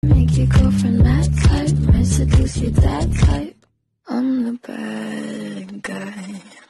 Make your girlfriend that type, might seduce you that type. I'm the bad guy.